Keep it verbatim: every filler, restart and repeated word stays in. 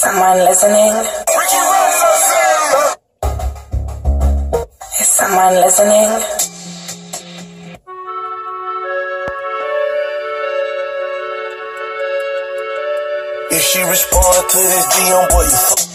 someone listening? Is someone listening? If she respond to this D M, boy, you fuck.